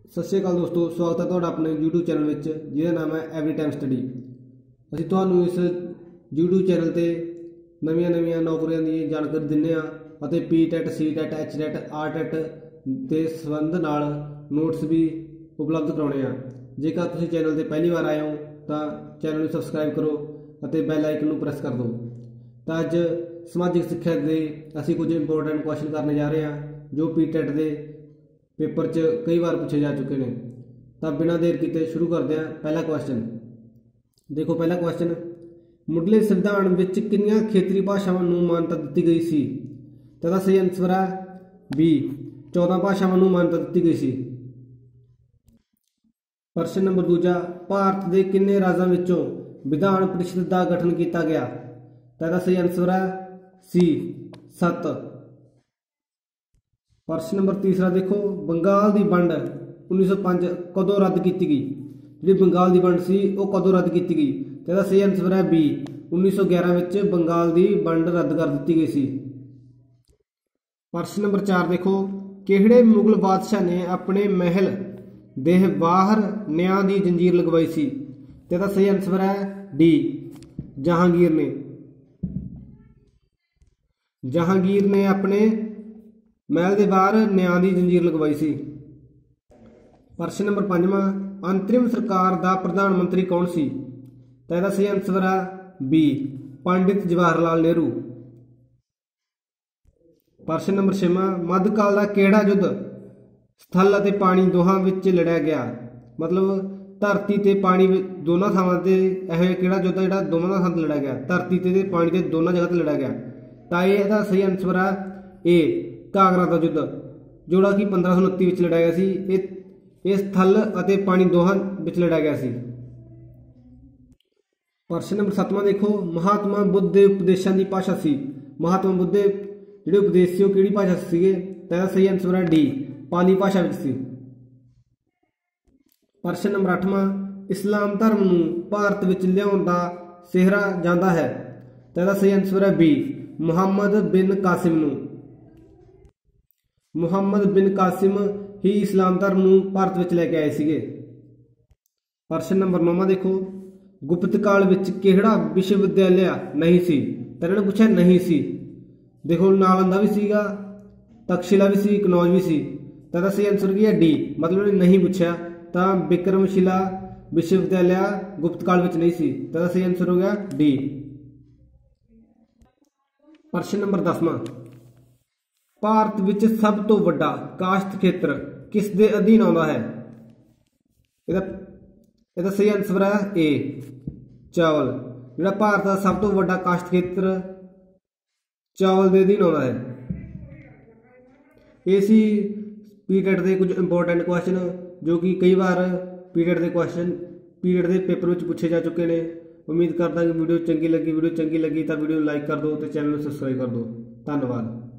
सत श्रीकाल दोस्तों, स्वागत है तुहाडा अपने यूट्यूब चैनल में जिसका नाम है एवरी टाइम स्टडी। असीं तुहानूं इस यूट्यूब चैनल पर नवीं नौकरियां की जानकारी दिंदे हां अते PTET, CTET, HTET, RTET के संबंध नाल नोट्स भी उपलब्ध करवाउने आ। जेकर तुसीं चैनल पर पहली बार आए हो तो चैनल को सबसक्राइब करो और बैल आइकन को प्रेस कर दो। तो अज समाजिक सिक्ख्या के असीं कुछ इंपोर्टेंट क्वेश्चन करने जा रहे हैं जो PTET के पेपर च कई बार पूछे जा चुके हैं। तो बिना देर किए शुरू करते हैं। पहला क्वेश्चन देखो। पहला क्वेश्चन, मुढ़ले संविधान में कितनियां खेतरी भाषावां नूं मान्यता दी गई सी? तो इसदा सही आंसर है बी, 14 भाषावां नूं मान्यता दी गई सी। प्रश्न नंबर दूजा, भारत के किन्ने राज्यां विचों विधान परिषद का गठन किया गया? तो इसदा सही आंसर है सी, 7। प्रश्न नंबर तीसरा देखो, बंगाल की वंड 1905 कदों रद्द की गई? जी बंगाल की वंड सी वो कदों रद्द की गई? तो इसका सही आंसर है बी, 1911 में बंगाल की वंड रद्द कर दी गई सी। प्रश्न नंबर 4 देखो, किहड़े मुगल बादशाह ने अपने महल दे बाहर न्याय की जंजीर लगवाई सी? तो इसका सही आंसर है डी, जहांगीर ने। जहांगीर ने अपने महल के बाहर न्याय की जंजीर लगवाई सी। प्रश्न नंबर 5वां, अंतरिम सरकार का प्रधानमंत्री कौन सी? तो इसका सही आंसर है बी, पंडित जवाहर लाल नेहरू। प्रश्न नंबर 6वां, मध्यकाल का किहड़ा युद्ध स्थल और पानी दोहां विच लड़िया गया? मतलब धरती ते पानी दोनों थावां ते यह किहड़ा युद्ध जिहड़ा दोनों थावां ते लड़िया गया, धरती ते पानी ते दोनों जगह ते लड़िया गया? तो यह सही आंसर है ए, घाघरा का युद्ध जोड़ा कि 1529 में लड़ाया गया सी। ये स्थल और पानी दोहां विच लड़ाया गया सी। प्रश्न नंबर 7वां देखो, महात्मा बुद्ध के उपदेशों की भाषा सी? महात्मा बुद्ध के जिहड़े उपदेश सी किहड़ी भाषा सीगे? तो इसदा सही आंसर है डी, पाली भाषा विच सी। प्रश्न नंबर 8वां, इस्लाम धर्म नूं भारत विच लियाउण दा सिहरा जांदा है? तो इसदा सही आंसर है बी, मुहम्मद बिन कासिम नूं। मुहम्मद बिन कासिम ही इस्लाम धर्म नूं भारत विच लैके आए सीगे। प्रश्न नंबर 9वां देखो, गुप्त काल विच किहड़ा विश्वविद्यालय नहीं सी? तो इन्होंने पूछा नहीं सी। देखो नालंदा भी सीगा, तक्षशिला भी सी, कनौज भी सी। तो इसदा सही आंसर की है डी, मतलब इन्होंने नहीं पूछा। तो विक्रमशिला विश्वविद्यालय गुप्त काल विच नहीं सी। तो इसदा सही आंसर हो गया डी। प्रश्न नंबर 10वां, भारत विच सब तो वड्डा काश्त खेत्र किस दे अधीन आउंदा है? इसदा सही आंसर है ए, चावल। जिहड़ा भारत का सब तो वड्डा काश्त खेत्र चावल के अधीन आउंदा है। ये सी PTET के कुछ इंपोर्टेंट क्वेश्चन जो कि कई बार PTET के पेपर में पूछे जा चुके हैं। उम्मीद करता कि वीडियो चंगी लगी तो वीडियो लाइक कर दो तो चैनल को सबसक्राइब कर दो। धन्यवाद।